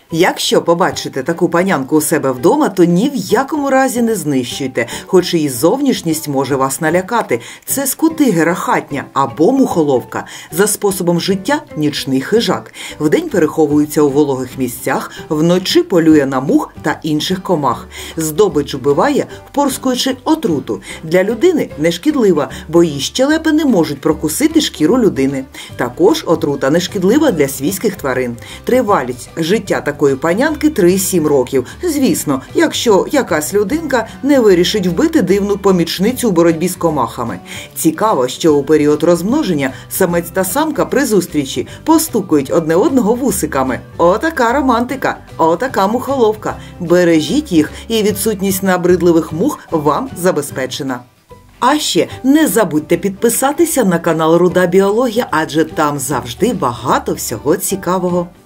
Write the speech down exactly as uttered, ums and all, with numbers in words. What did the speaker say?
Якщо побачите таку панянку у себе вдома, то ні в якому разі не знищуйте, хоч її зовнішність може вас налякати. Це скутигера хатня або мухоловка. За способом життя – нічний хижак. Вдень переховується у вологих місцях, вночі полює на мух та інших комах. Здобич вбиває, впорскуючи отруту. Для людини не шкідлива, бо її щелепи не можуть прокусити шкіру людини. Також отрута не шкідлива для свійських тварин. Тривалість життя такої панянки три-сім років. Звісно, якщо якась людинка не вирішить вбити дивну помічницю у боротьбі з комахами. Цікаво, що у період розмноження самець та самка при зустрічі постукують одне одного вусиками. Отака романтика, отака мухоловка. Бережіть їх, і відсутність набридливих мух вам забезпечена. А ще не забудьте підписатися на канал Руда Біологія, адже там завжди багато всього цікавого.